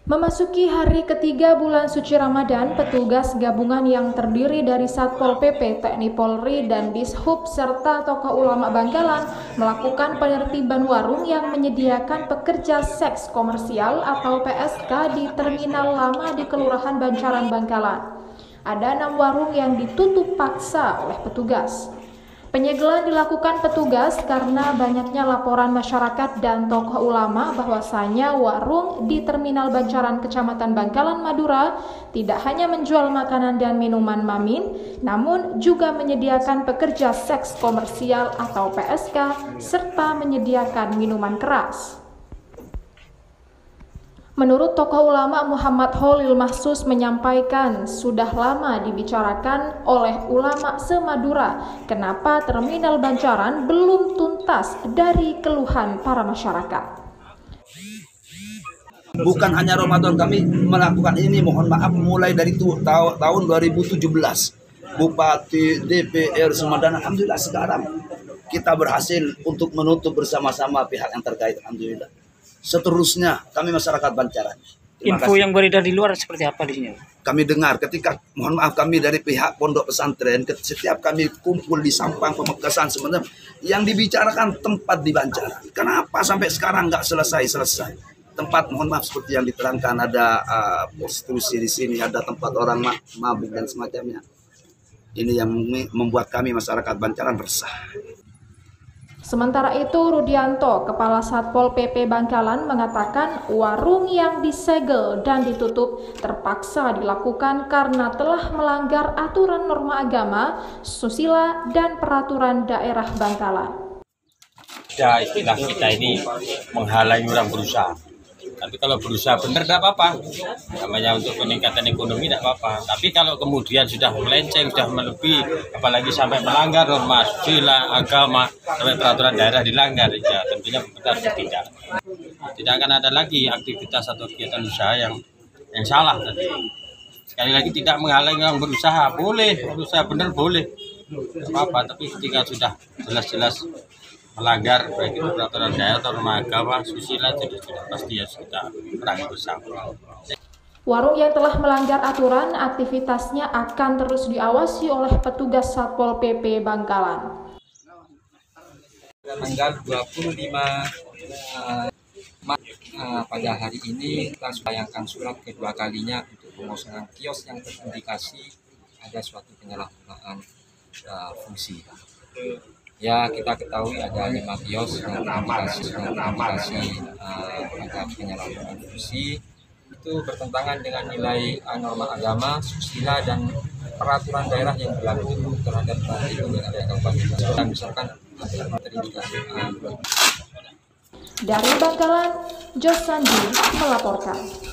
Memasuki hari ketiga bulan suci Ramadan, petugas gabungan yang terdiri dari Satpol PP, TNI Polri, dan Dishub serta tokoh ulama Bangkalan melakukan penertiban warung yang menyediakan pekerja seks komersial atau PSK di Terminal Lama di Kelurahan Bancaran, Bangkalan. Ada 6 warung yang ditutup paksa oleh petugas. Penyegelan dilakukan petugas karena banyaknya laporan masyarakat dan tokoh ulama bahwasanya warung di Terminal Bancaran Kecamatan Bangkalan, Madura tidak hanya menjual makanan dan minuman mamin, namun juga menyediakan pekerja seks komersial atau PSK serta menyediakan minuman keras. Menurut tokoh ulama Muhammad Holil Mahsus menyampaikan sudah lama dibicarakan oleh ulama se-Madura kenapa Terminal Bancaran belum tuntas dari keluhan para masyarakat. Bukan hanya Ramadan kami melakukan ini, mohon maaf, mulai dari tahun 2017. Bupati, DPR, Sumadana, alhamdulillah sekarang kita berhasil untuk menutup bersama-sama pihak yang terkait, alhamdulillah. Seterusnya kami masyarakat Bancaran. Info yang beredar di luar seperti apa di sini? Kami dengar ketika, mohon maaf, kami dari pihak pondok pesantren, setiap kami kumpul di Sampang Pamekasan sebenarnya yang dibicarakan tempat di Bancaran. Kenapa sampai sekarang nggak selesai? Tempat, mohon maaf, seperti yang diterangkan ada prostitusi di sini, ada tempat orang mabuk dan semacamnya. Ini yang membuat kami masyarakat Bancaran resah. Sementara itu, Rudianto, Kepala Satpol PP Bangkalan, mengatakan warung yang disegel dan ditutup terpaksa dilakukan karena telah melanggar aturan norma agama, susila, dan peraturan daerah Bangkalan. Ya, istilah kita ini menghalangi orang berusaha. Tapi kalau berusaha benar tidak apa-apa. Namanya untuk peningkatan ekonomi tidak apa-apa. Tapi kalau kemudian sudah melenceng, sudah melebihi, apalagi sampai melanggar norma susila, agama, sampai peraturan daerah dilanggar, ya tentunya kita harus ditindak. Tidak akan ada lagi aktivitas atau kegiatan usaha yang salah tadi. Sekali lagi tidak menghalangi orang berusaha, boleh berusaha benar boleh, tidak apa-apa. Tapi ketika sudah jelas-jelas melanggar baik itu peraturan daerah atau norma agama, susila, jadi sudah pasti harus kita perangi bersama. Warung yang telah melanggar aturan, aktivitasnya akan terus diawasi oleh petugas Satpol PP Bangkalan. Tanggal 25 pada hari ini kita melayangkan surat kedua kalinya untuk pengosongan kios yang terindikasi ada suatu penyalahgunaan fungsi. Ya, kita ketahui ada 5 kios yang terindikasi ada penyalahgunaan fungsi. Itu bertentangan dengan nilai norma agama, susila, dan peraturan daerah yang berlaku terhadap lingkungan yang ada di kabupaten. Dan misalkan terindikasi. Dari Bangkalan, Jos Sandi melaporkan.